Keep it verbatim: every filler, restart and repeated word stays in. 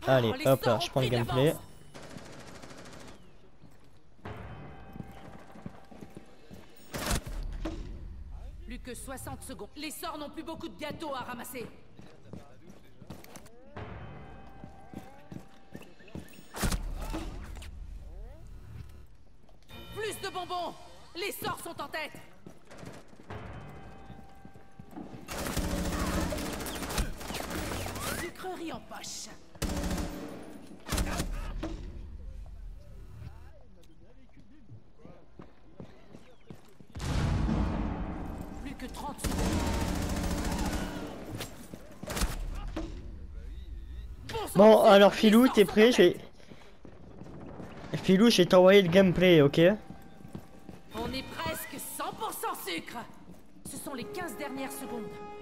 Allez, Oh, les hop là, sorts je ont prends le pris gameplay. d'avance. Plus que soixante secondes. Les sorts n'ont plus beaucoup de gâteaux à ramasser. Plus de bonbons. Les sorts sont en tête. Sucrerie en poche. Plus que trente secondes. Bon, alors Filou, t'es prêt? Je vais... Filou, je vais t'envoyer le gameplay, ok? On est presque cent pour cent sucre. Ce sont les quinze dernières secondes.